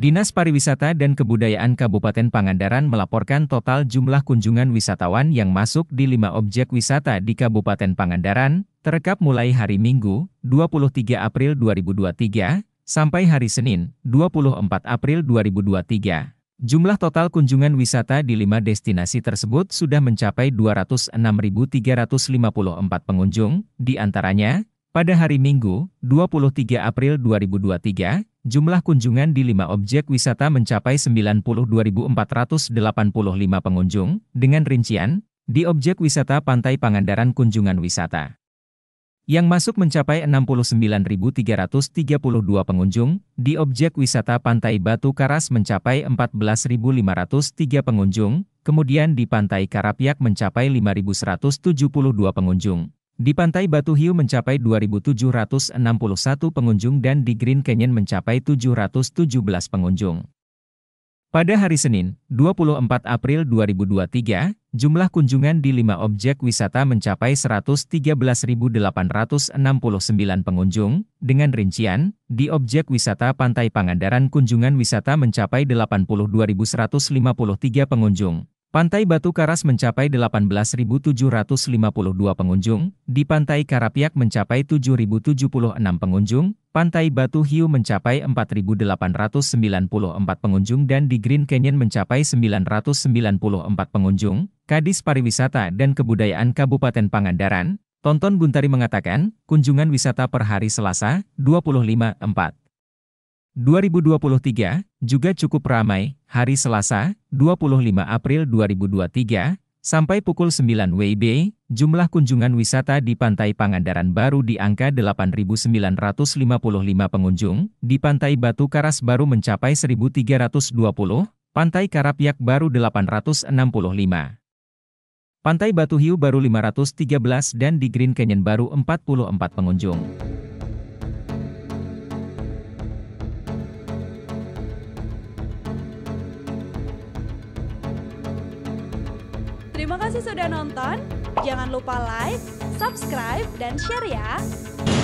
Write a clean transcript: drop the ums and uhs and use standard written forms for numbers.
Dinas Pariwisata dan Kebudayaan Kabupaten Pangandaran melaporkan total jumlah kunjungan wisatawan yang masuk di 5 objek wisata di Kabupaten Pangandaran, terekam mulai hari Minggu, 23 April 2023, sampai hari Senin, 24 April 2023. Jumlah total kunjungan wisata di 5 destinasi tersebut sudah mencapai 206.354 pengunjung, di antaranya, pada hari Minggu, 23 April 2023, jumlah kunjungan di 5 objek wisata mencapai 92.485 pengunjung, dengan rincian, di objek wisata Pantai Pangandaran kunjungan wisata yang masuk mencapai 69.332 pengunjung, di objek wisata Pantai Batu Karas mencapai 14.503 pengunjung, kemudian di Pantai Karapyak mencapai 5.172 pengunjung. Di Pantai Batu Hiu mencapai 2.761 pengunjung dan di Green Canyon mencapai 717 pengunjung. Pada hari Senin, 24 April 2023, jumlah kunjungan di 5 objek wisata mencapai 113.869 pengunjung, dengan rincian, di objek wisata Pantai Pangandaran kunjungan wisata mencapai 82.153 pengunjung. Pantai Batu Karas mencapai 18.752 pengunjung, di Pantai Karapyak mencapai 7.076 pengunjung, Pantai Batu Hiu mencapai 4.894 pengunjung dan di Green Canyon mencapai 994 pengunjung. Kadis Pariwisata dan Kebudayaan Kabupaten Pangandaran, Tonton Guntari mengatakan, kunjungan wisata per hari Selasa, 25/4/2023, juga cukup ramai, hari Selasa, 25 April 2023, sampai pukul 9 WIB, jumlah kunjungan wisata di Pantai Pangandaran baru di angka 8.955 pengunjung, di Pantai Batu Karas baru mencapai 1.320, Pantai Karapyak baru 865. Pantai Batu Hiu baru 513 dan di Green Canyon baru 44 pengunjung. Terima kasih sudah nonton, jangan lupa like, subscribe, dan share ya!